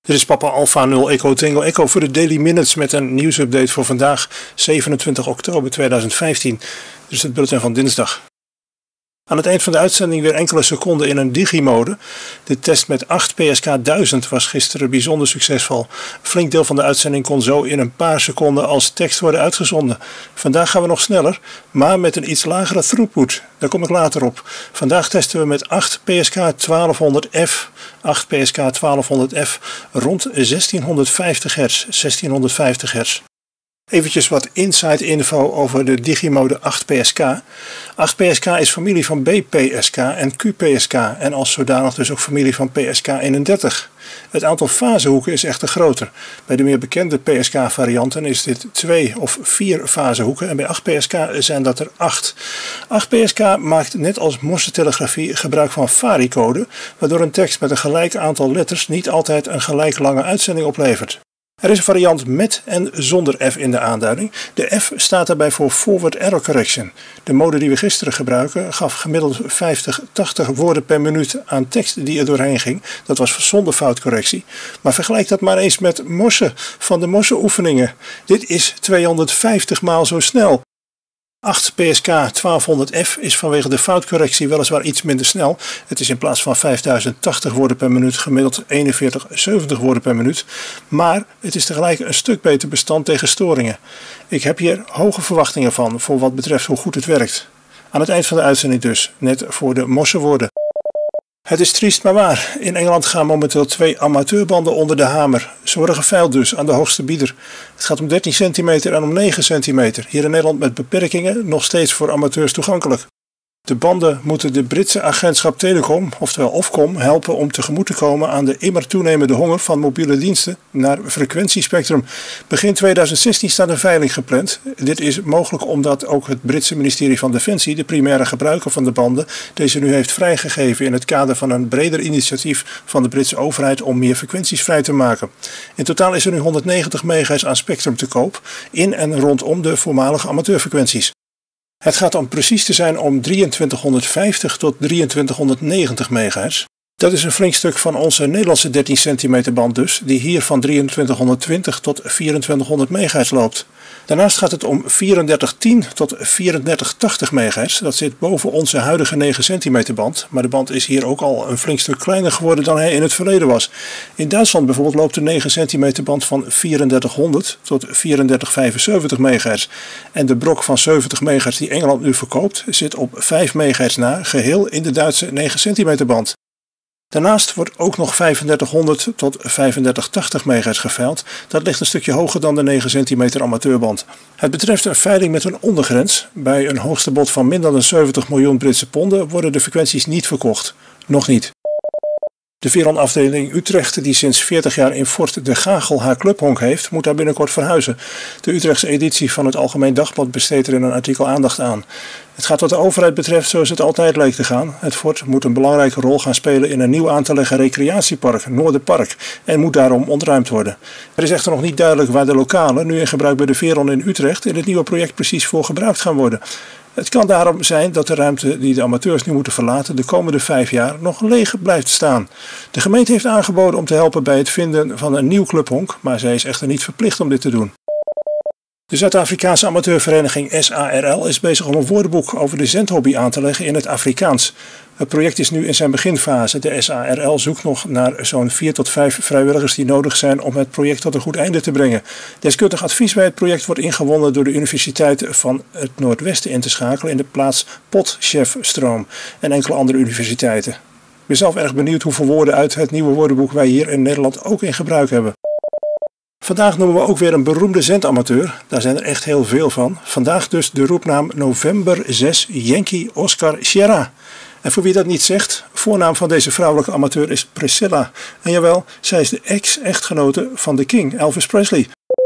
Dit is Papa Alpha 0 Echo Tango Echo voor de Daily Minutes met een nieuwsupdate voor vandaag 27 oktober 2015. Dit is het bulletin van dinsdag. Aan het eind van de uitzending weer enkele seconden in een digimode. De test met 8 PSK 1000 was gisteren bijzonder succesvol. Een flink deel van de uitzending kon zo in een paar seconden als tekst worden uitgezonden. Vandaag gaan we nog sneller, maar met een iets lagere throughput. Daar kom ik later op. Vandaag testen we met 8 PSK 1200F. 8 PSK 1200F rond 1650 Hz. 1650 Hz. Eventjes wat inside info over de digimode 8 PSK. 8 PSK is familie van BPSK en QPSK en als zodanig dus ook familie van PSK 31. Het aantal fasehoeken is echter groter. Bij de meer bekende PSK varianten is dit 2 of 4 fasehoeken en bij 8 PSK zijn dat er 8. 8 PSK maakt net als Morse-telegrafie gebruik van varicode, waardoor een tekst met een gelijk aantal letters niet altijd een gelijk lange uitzending oplevert. Er is een variant met en zonder F in de aanduiding. De F staat daarbij voor Forward Error Correction. De mode die we gisteren gebruiken gaf gemiddeld 50-80 woorden per minuut aan tekst die er doorheen ging. Dat was zonder foutcorrectie. Maar vergelijk dat maar eens met Morse van de Morse oefeningen. Dit is 250 maal zo snel. 8 PSK 1200F is vanwege de foutcorrectie weliswaar iets minder snel. Het is in plaats van 5080 woorden per minuut gemiddeld 4170 woorden per minuut. Maar het is tegelijk een stuk beter bestand tegen storingen. Ik heb hier hoge verwachtingen van voor wat betreft hoe goed het werkt. Aan het eind van de uitzending dus, net voor de Morse-woorden. Het is triest maar waar. In Engeland gaan momenteel 2 amateurbanden onder de hamer. Ze worden geveild dus aan de hoogste bieder. Het gaat om 13 centimeter en om 9 centimeter. Hier in Nederland met beperkingen nog steeds voor amateurs toegankelijk. De banden moeten de Britse agentschap Telecom, oftewel Ofcom, helpen om tegemoet te komen aan de immer toenemende honger van mobiele diensten naar frequentiespectrum. Begin 2016 staat een veiling gepland. Dit is mogelijk omdat ook het Britse ministerie van Defensie, de primaire gebruiker van de banden, deze nu heeft vrijgegeven in het kader van een breder initiatief van de Britse overheid om meer frequenties vrij te maken. In totaal is er nu 190 MHz aan spectrum te koop, in en rondom de voormalige amateurfrequenties. Het gaat om precies te zijn om 2350 tot 2390 MHz. Dat is een flink stuk van onze Nederlandse 13 centimeter band dus, die hier van 2320 tot 2400 MHz loopt. Daarnaast gaat het om 3410 tot 3480 MHz. Dat zit boven onze huidige 9 centimeter band, maar de band is hier ook al een flink stuk kleiner geworden dan hij in het verleden was. In Duitsland bijvoorbeeld loopt de 9 centimeter band van 3400 tot 3475 MHz. En de brok van 70 MHz die Engeland nu verkoopt zit op 5 MHz na, geheel in de Duitse 9 centimeter band. Daarnaast wordt ook nog 3500 tot 3580 MHz geveild. Dat ligt een stukje hoger dan de 9 centimeter amateurband. Het betreft een veiling met een ondergrens. Bij een hoogste bod van minder dan 70 miljoen Britse ponden worden de frequenties niet verkocht. Nog niet. De Veron-afdeling Utrecht, die sinds 40 jaar in Fort de Gagel haar clubhonk heeft, moet daar binnenkort verhuizen. De Utrechtse editie van het Algemeen Dagblad besteedt er in een artikel aandacht aan. Het gaat wat de overheid betreft zoals het altijd leek te gaan. Het fort moet een belangrijke rol gaan spelen in een nieuw aan te leggen recreatiepark, Noorderpark, en moet daarom ontruimd worden. Er is echter nog niet duidelijk waar de lokalen, nu in gebruik bij de Veron in Utrecht, in het nieuwe project precies voor gebruikt gaan worden. Het kan daarom zijn dat de ruimte die de amateurs nu moeten verlaten de komende 5 jaar nog leeg blijft staan. De gemeente heeft aangeboden om te helpen bij het vinden van een nieuw clubhonk, maar zij is echter niet verplicht om dit te doen. De Zuid-Afrikaanse amateurvereniging SARL is bezig om een woordenboek over de zendhobby aan te leggen in het Afrikaans. Het project is nu in zijn beginfase. De SARL zoekt nog naar zo'n 4 tot 5 vrijwilligers die nodig zijn om het project tot een goed einde te brengen. Deskundig advies bij het project wordt ingewonnen door de Universiteit van het Noordwesten in te schakelen in de plaats Potchefstroom en enkele andere universiteiten. Ik ben zelf erg benieuwd hoeveel woorden uit het nieuwe woordenboek wij hier in Nederland ook in gebruik hebben. Vandaag noemen we ook weer een beroemde zendamateur. Daar zijn er echt heel veel van. Vandaag dus de roepnaam November 6 Yankee Oscar Sierra. En voor wie dat niet zegt, voornaam van deze vrouwelijke amateur is Priscilla. En jawel, zij is de ex-echtgenote van de King, Elvis Presley.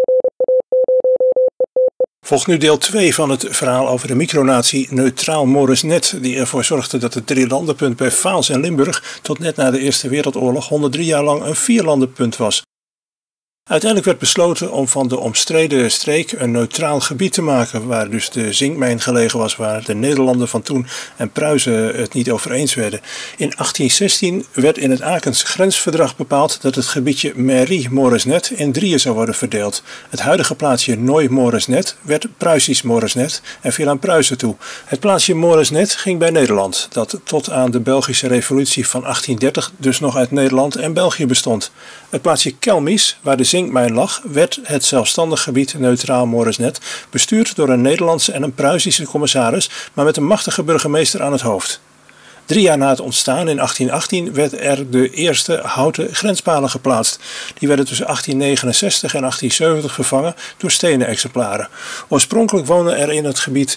Volgt nu deel 2 van het verhaal over de micronatie Neutraal Moresnet, die ervoor zorgde dat het drielandenpunt bij Vaals en Limburg tot net na de Eerste Wereldoorlog 103 jaar lang een vierlandenpunt was. Uiteindelijk werd besloten om van de omstreden streek een neutraal gebied te maken, waar dus de zinkmijn gelegen was, waar de Nederlanden van toen en Pruisen het niet over eens werden. In 1816 werd in het Akens grensverdrag bepaald dat het gebiedje Mairie-Moresnet in drieën zou worden verdeeld. Het huidige plaatsje Nooi-Moresnet werd Pruisisch Moresnet en viel aan Pruisen toe. Het plaatsje Moresnet ging bij Nederland, dat tot aan de Belgische Revolutie van 1830 dus nog uit Nederland en België bestond. Het plaatsje Kelmis, waar de zinkmijn lag, werd het zelfstandig gebied Neutraal Moresnet, bestuurd door een Nederlandse en een Pruisische commissaris, maar met een machtige burgemeester aan het hoofd. 3 jaar na het ontstaan, in 1818, werd er de eerste houten grenspalen geplaatst. Die werden tussen 1869 en 1870 vervangen door stenen exemplaren. Oorspronkelijk woonden er in het gebied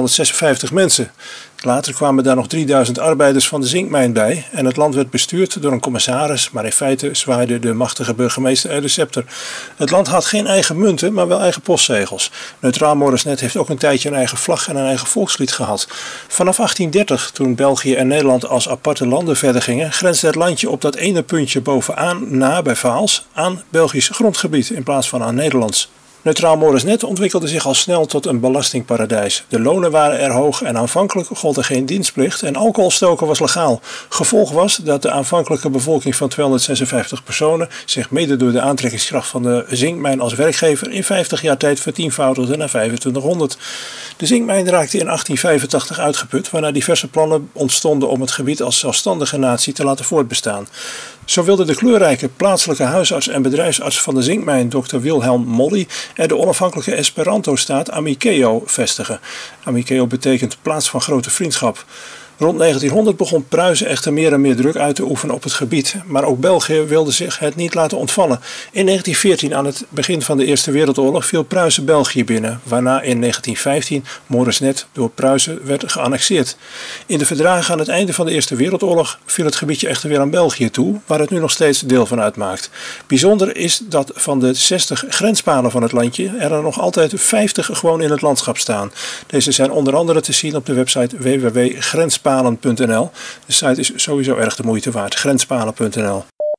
256 mensen. Later kwamen daar nog 3000 arbeiders van de zinkmijn bij en het land werd bestuurd door een commissaris, maar in feite zwaaide de machtige burgemeester er de scepter. Het land had geen eigen munten, maar wel eigen postzegels. Neutraal Moresnet heeft ook een tijdje een eigen vlag en een eigen volkslied gehad. Vanaf 1830, toen België en Nederland als aparte landen verder gingen, grensde het landje op dat ene puntje bovenaan, na bij Vaals, aan Belgisch grondgebied in plaats van aan Nederlands. Neutraal Moresnet ontwikkelde zich al snel tot een belastingparadijs. De lonen waren er hoog en aanvankelijk gold er geen dienstplicht en alcoholstoken was legaal. Gevolg was dat de aanvankelijke bevolking van 256 personen zich mede door de aantrekkingskracht van de zinkmijn als werkgever in 50 jaar tijd vertienvoudigde naar 2500. De zinkmijn raakte in 1885 uitgeput, waarna diverse plannen ontstonden om het gebied als zelfstandige natie te laten voortbestaan. Zo wilde de kleurrijke plaatselijke huisarts en bedrijfsarts van de zinkmijn, Dr. Wilhelm Molly, er de onafhankelijke Esperanto-staat Amikeo vestigen. Amikeo betekent plaats van grote vriendschap. Rond 1900 begon Pruisen echter meer en meer druk uit te oefenen op het gebied, maar ook België wilde zich het niet laten ontvallen. In 1914, aan het begin van de Eerste Wereldoorlog, viel Pruisen België binnen, waarna in 1915 Moresnet door Pruisen werd geannexeerd. In de verdragen aan het einde van de Eerste Wereldoorlog viel het gebiedje echter weer aan België toe, waar het nu nog steeds deel van uitmaakt. Bijzonder is dat van de 60 grenspalen van het landje er nog altijd 50 gewoon in het landschap staan. Deze zijn onder andere te zien op de website www.grenspalen.nl. De site is sowieso erg de moeite waard, grenspalen.nl.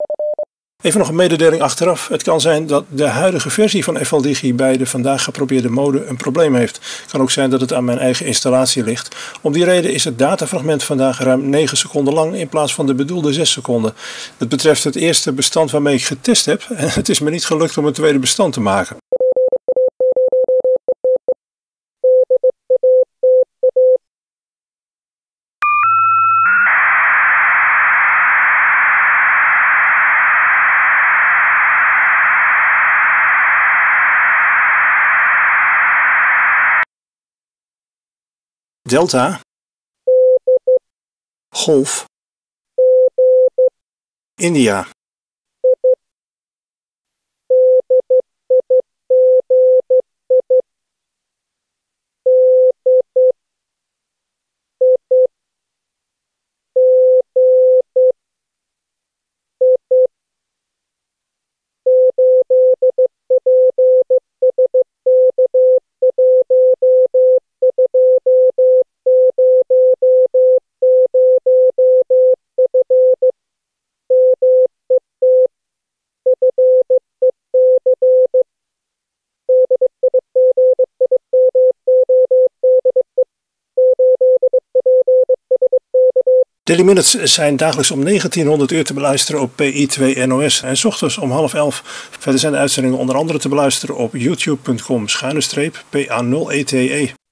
Even nog een mededeling achteraf. Het kan zijn dat de huidige versie van FLDigi bij de vandaag geprobeerde mode een probleem heeft. Het kan ook zijn dat het aan mijn eigen installatie ligt. Om die reden is het datafragment vandaag ruim 9 seconden lang in plaats van de bedoelde 6 seconden. Dat betreft het eerste bestand waarmee ik getest heb en het is me niet gelukt om een tweede bestand te maken. Delta, Golf, India. Daily Minutes zijn dagelijks om 1900 uur te beluisteren op PI2 NOS en 's ochtends om 10:30. Verder zijn de uitzendingen onder andere te beluisteren op youtube.com/PA0ETE.